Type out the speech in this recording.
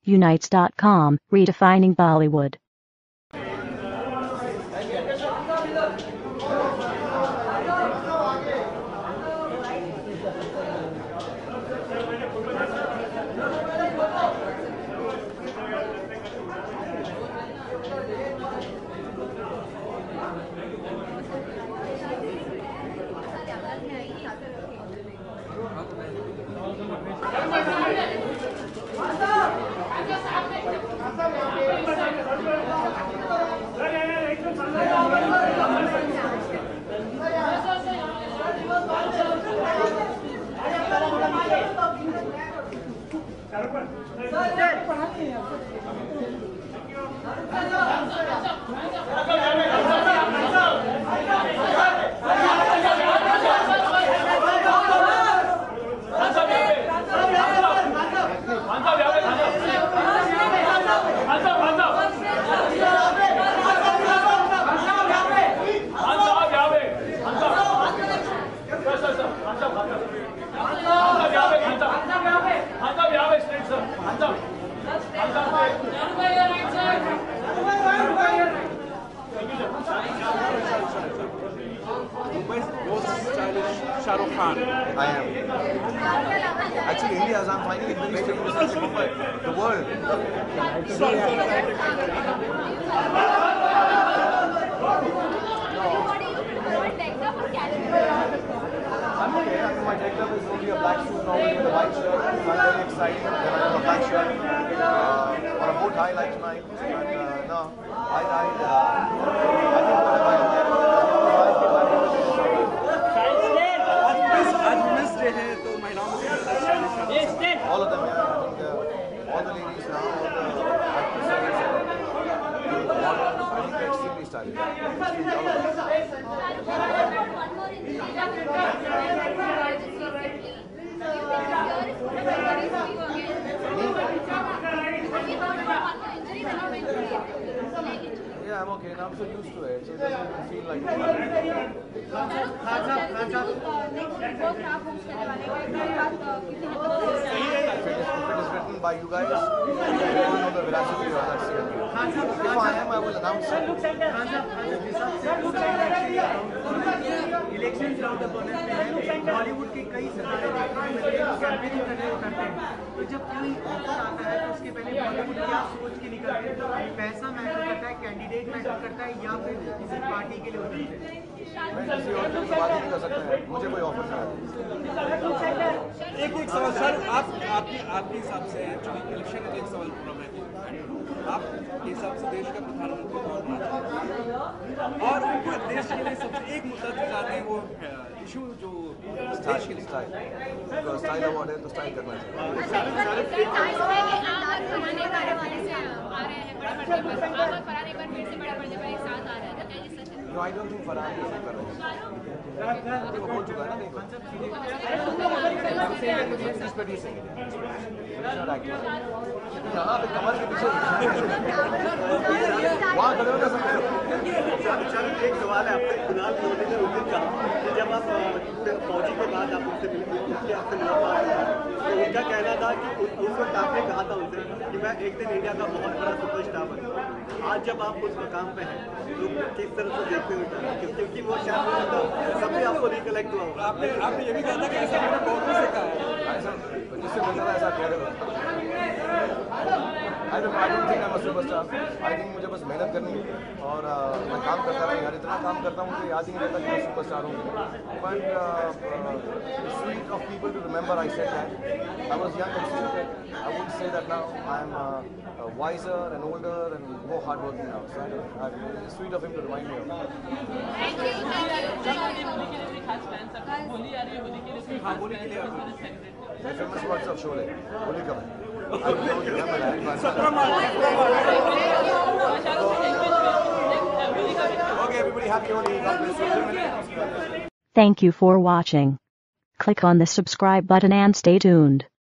Unites.com, redefining Bollywood. Shah Rukh Khan. I am. Actually, India, I'm finding it very strange to say Mumbai, the world. I'm okay. I mean, my deck is only a black suit normally with a white shirt. I'm very excited. Then I have a black shirt or a bow tie like tonight. But no, I think whatever I wear, all of them, yeah. I think all the ladies now, all the actresses, I think they're extremely stylish. Yeah, I'm okay. Now I'm so used to it, so it doesn't even feel like If it is written by you guys, you don't know the veracity of that statement. If I am, I will announce it. Election round up होने पे है बॉलीवुड के कई सितारे campaigning करने उतरते हैं तो जब कोई ऑफर आता है तो उसके पहले बॉलीवुड क्या सोच के निकलते हैं पैसा मैटर करता है कैंडिडेट मैटर करता है या फिर किसी पार्टी के लिए उतरते हैं मैं किसी और से बात नहीं कर सकता है मुझे कोई ऑफर नहीं आया एक सवाल सर आपके हिसाब से एक्चुअली इलेक्शन का एक सवाल पूरा मैं आपके हिसाब से देश का प्रधानमंत्री कौन होना चाहिए और पूरे देश के लिए सबसे एक मुद्दा जो जाते हैं वो इशू जो देश के लिए स्टाइल अवार्ड है तो स्टाइल करना चाहिए No, I don't think Farhan is कर रहे हैं वो बोल चुका है ना यहाँ पे कमर के पीछे वहाँ खड़े हो ना सर एक सवाल है आपसे कुणाल मोदी ने उस दिन कहा कि जब आप फौजी के बाद आप उनसे मिले उसके आपसे मिल पा रहे हैं तो उनका कहना था कि उस वक्त आपने कहा था उनसे कि मैं एक दिन इंडिया का बहुत बड़ा सुपरस्टार बनूंगा आज जब आप उस मकाम पे हैं तो किस तरह से देखते हुए क्योंकि वो शायद सभी आपको रिकलेक्ट हुआ होगा आपने ये भी कहा था कि ऐसा मैंने कांग्रेस से कहा है जिससे मिलना ऐसा कह रहे हो I don't think I'm a superstar. I think मुझे बस मेहनत करनी और मैं काम करता रहा यार इतना काम करता हूँ मुझे याद ही नहीं रहता कि मैं सुपरस्टार हूँ but it's sweet of people to remember I said that I was young and stupid. I wouldn't say that now. I'm wiser and older and more hardworking now. So it's sweet of him to remind me of that. Famous words of Sholay Holi कब है Okay, everybody happy Holi. God bless you. Thank you for watching. Click on the subscribe button and stay tuned.